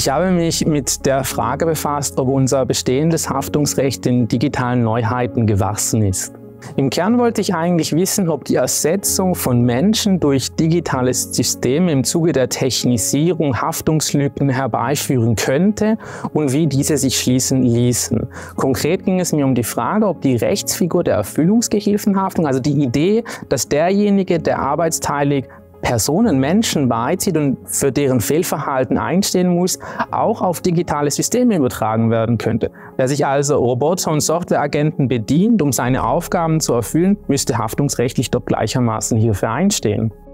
Ich habe mich mit der Frage befasst, ob unser bestehendes Haftungsrecht den digitalen Neuheiten gewachsen ist. Im Kern wollte ich eigentlich wissen, ob die Ersetzung von Menschen durch digitales System im Zuge der Technisierung Haftungslücken herbeiführen könnte und wie diese sich schließen ließen. Konkret ging es mir um die Frage, ob die Rechtsfigur der Erfüllungsgehilfenhaftung, also die Idee, dass derjenige, der arbeitsteilig Personen, Menschen beizieht und für deren Fehlverhalten einstehen muss, auch auf digitale Systeme übertragen werden könnte. Wer sich also Roboter und Softwareagenten bedient, um seine Aufgaben zu erfüllen, müsste haftungsrechtlich doch gleichermaßen hierfür einstehen.